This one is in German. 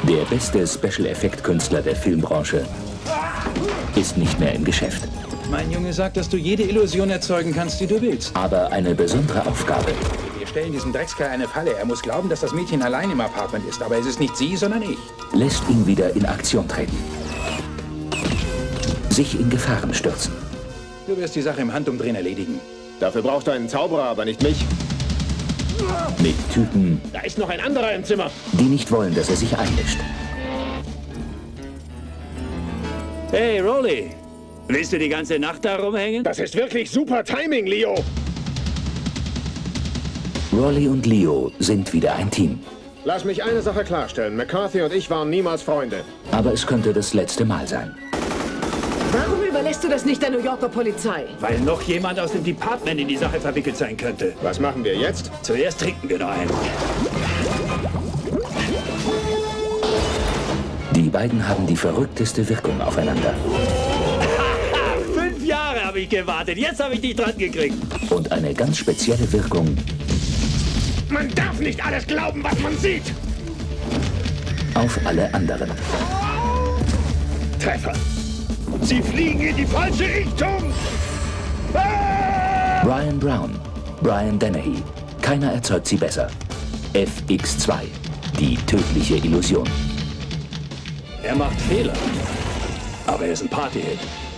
Der beste Special-Effekt-Künstler der Filmbranche ist nicht mehr im Geschäft. Mein Junge sagt, dass du jede Illusion erzeugen kannst, die du willst. Aber eine besondere Aufgabe Wir stellen diesem Dreckskerl eine Falle. Er muss glauben, dass das Mädchen allein im Apartment ist. Aber es ist nicht sie, sondern ich. lässt ihn wieder in Aktion treten. Sich in Gefahren stürzen. Du wirst die Sache im Handumdrehen erledigen. Dafür brauchst du einen Zauberer, aber nicht mich. Mit Typen, Da ist noch ein anderer im Zimmer. die nicht wollen, dass er sich einmischt. Hey, Rolly. Willst du die ganze Nacht da rumhängen? Das ist wirklich super Timing, Leo. Rolly und Leo sind wieder ein Team. Lass mich eine Sache klarstellen. McCarthy und ich waren niemals Freunde. Aber es könnte das letzte Mal sein. Warum überlässt du das nicht der New Yorker Polizei? Weil noch jemand aus dem Department in die Sache verwickelt sein könnte. Was machen wir jetzt? Zuerst trinken wir noch einen. Die beiden haben die verrückteste Wirkung aufeinander. 5 Jahre habe ich gewartet. Jetzt habe ich dich dran gekriegt. Und eine ganz spezielle Wirkung Man darf nicht alles glauben, was man sieht. auf alle anderen. Treffer. Sie fliegen in die falsche Richtung. Ah! Brian Brown, Brian Dennehy. Keiner erzeugt sie besser. FX2, die tödliche Illusion. Er macht Fehler. Aber er ist ein Partyhit.